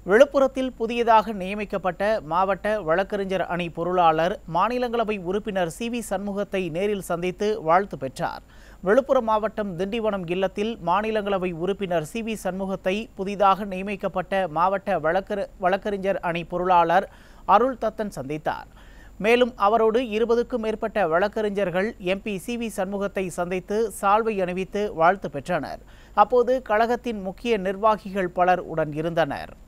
விழுப்புரத்தில் புதியதாக நியமிக்கப்பட்ட மாவட்ட வழக்கறிஞர் அணி பொருளாளர் மாநிலங்களவை உறுப்பினர் சி.வி. சண்முகத்தை நேரில் சந்தித்து வாழ்த்து பெற்றார். விழுப்புரம் மாவட்டம் திண்டிவனம் இல்லத்தில் மாநிலங்களவை உறுப்பினர் சி.வி. சண்முகத்தை புதிதாக நியமிக்கப்பட்ட மாவட்ட வழக்கறிஞர் அணி பொருளாளர் அருள் தத்தன் சந்தித்தார். மேலும் அவரோடு 20க்கும் மேற்பட்ட வழக்கறிஞர்கள் எம்பி சி.வி. சண்முகத்தை சந்தித்து சால்வை அணிவித்து வாழ்த்து பெற்றனர். அப்போது கழகத்தின் முக்கிய நிர்வாகிகள் பலர் உடன் இருந்தனர்.